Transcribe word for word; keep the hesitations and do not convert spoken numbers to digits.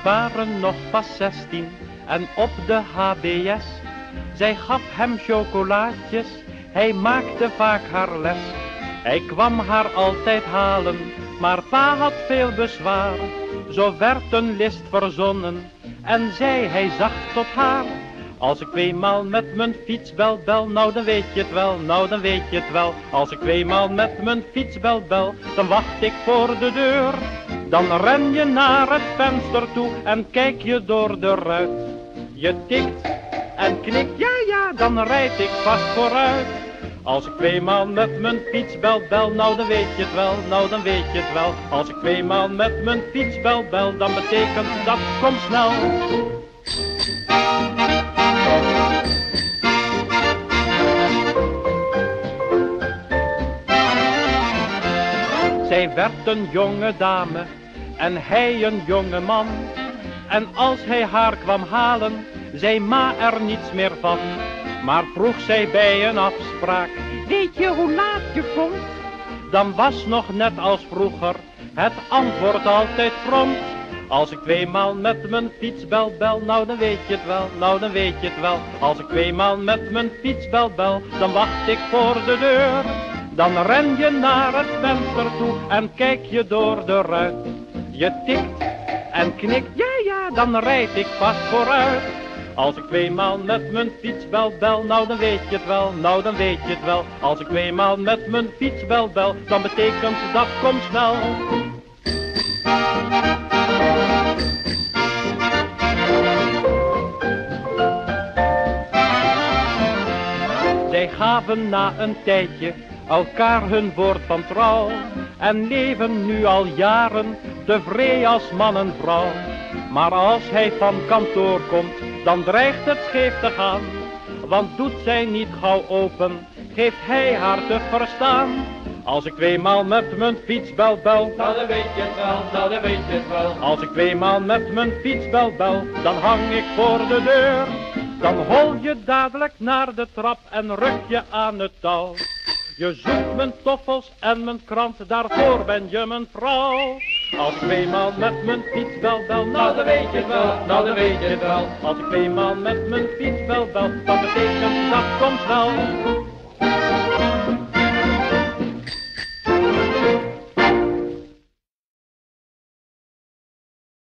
waren nog pas zestien en op de H B S. Zij gaf hem chocolaatjes, hij maakte vaak haar les. Hij kwam haar altijd halen, maar pa had veel bezwaar. Zo werd een list verzonnen en zei hij zacht tot haar: als ik tweemaal met mijn fiets bel bel, nou dan weet je het wel, nou dan weet je het wel. Als ik tweemaal met mijn fiets bel bel, dan wacht ik voor de deur. Dan ren je naar het venster toe en kijk je door de ruit. Je tikt en knikt, ja ja, dan rijd ik vast vooruit. Als ik tweemaal met mijn fiets bel bel, nou dan weet je het wel, nou dan weet je het wel. Als ik tweemaal met mijn fiets bel bel, dan betekent dat kom snel. Zij werd een jonge dame en hij een jonge man. En als hij haar kwam halen, zei ma er niets meer van. Maar vroeg zij bij een afspraak: weet je hoe laat je komt? Dan was nog net als vroeger het antwoord altijd prompt. Als ik tweemaal met mijn fiets bel bel, nou dan weet je het wel, nou dan weet je het wel. Als ik tweemaal met mijn fiets bel bel, dan wacht ik voor de deur. Dan ren je naar het venster toe en kijk je door de ruit. Je tikt en knikt, ja ja, dan rijd ik vast vooruit. Als ik tweemaal met mijn fiets bel bel, nou dan weet je het wel, nou dan weet je het wel. Als ik tweemaal met mijn fiets bel bel, dan betekent dat kom snel. Zij gaven na een tijdje elkaar hun woord van trouw en leven nu al jaren tevreden als man en vrouw. Maar als hij van kantoor komt, dan dreigt het scheef te gaan. Want doet zij niet gauw open, geeft hij haar te verstaan: als ik tweemaal met mijn fiets bel bel, nou dan weet je het wel, nou dan weet je het wel. Als ik tweemaal met mijn fiets bel bel, dan hang ik voor de deur. Dan hol je dadelijk naar de trap en ruk je aan het touw. Je zoekt mijn toffels en mijn krant, daarvoor ben je mijn vrouw. Als ik tweemaal met mijn fiets bel bel, nou dan weet je het wel, nou dan weet je het wel. Als ik tweemaal met mijn fiets bel bel, dan betekent dat kom snel.